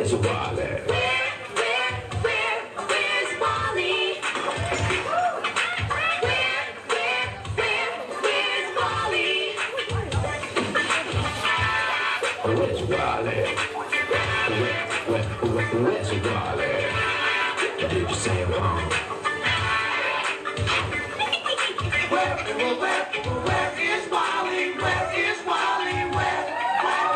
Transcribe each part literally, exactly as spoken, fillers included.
Where's Wally? Where, where, where, where's Wally? Where, where, where, where's Wally? Where's Wally? Where, where, where, where's Wally? Did you say I'm home? Where, where, where, where is Wally? Where is Wally? Where, where?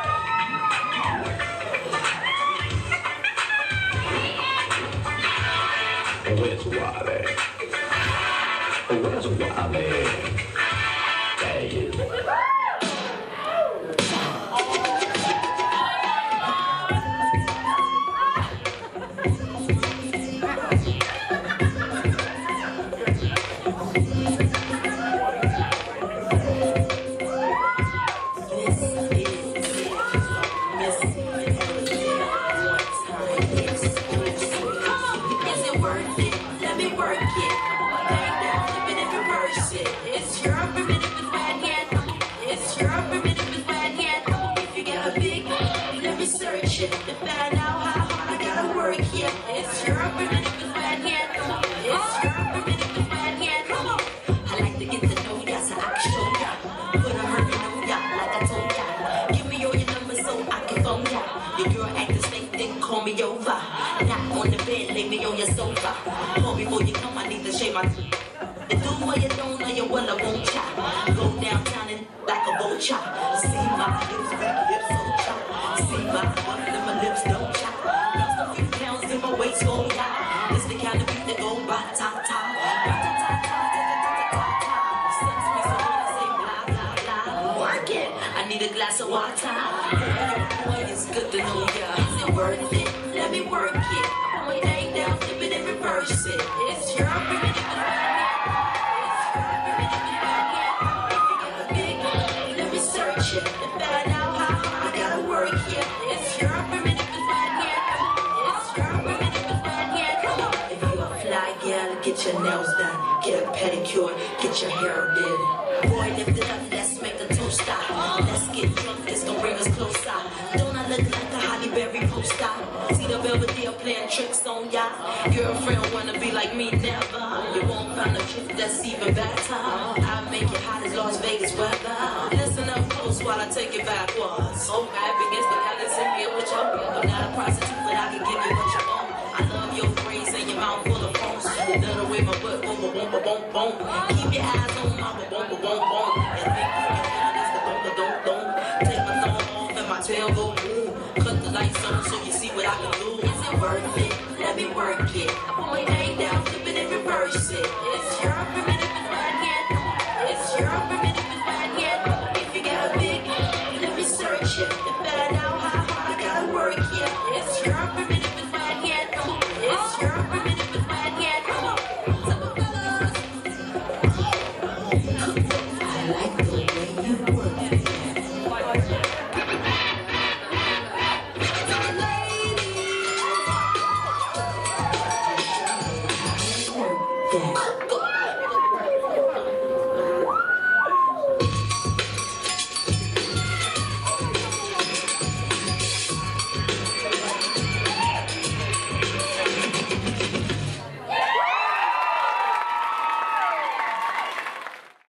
Where's Wally? Where's Wally? There he is. To find out how hard I gotta work here. It's your primitive bad hand. It's your primitive bad hand. Come on. I like to get to know ya so I can show ya. Put a hurting on ya like I told ya. Give me all your numbers so I can phone ya. Your girl acting snake, then call me over. Not on the bed, lay me on your sofa. Call before you come, I need to shave my teeth. You do what you don't know, you well I won't cha. Go downtown and like a vulture. See my hips, big hips so chop. See my butt and my lips don't chop. Lost a few pounds in my waist, oh yeah. It's the kind of beat that go ba-ta-ta. Ba-ta-ta-ta, ta-ta-ta-ta-ta. Sex me so when I say blah, blah, blah. Work it, I need a glass of water. Boy, it's good to know ya. Is it worth it? Let me work it. I'm a hang down, flip it and reverse it. It's your primitive. Get your nails done, get a pedicure, get your hair did. Boy, lift it up, let's make a toast stop. Let's get drunk, this gon' bring us closer. Don't I look like a Holly Berry poster? See the Belvedere playing tricks on ya. Girlfriend wanna be like me, never. You won't find a chick that's even better. I'll make it hot as Las Vegas weather. Listen up close while I take it backwards. So bad against the palace and me with your bill. I'm not a prostitute, but I can give you what you want. I love your braids and your mouth full of phones. Love the way my butt boom, boom, boom, boom, boom. Keep your eyes on my boom, boom, boom, boom. And think you can find this, the boom, boom, boom. Take my thumb off and my tail go.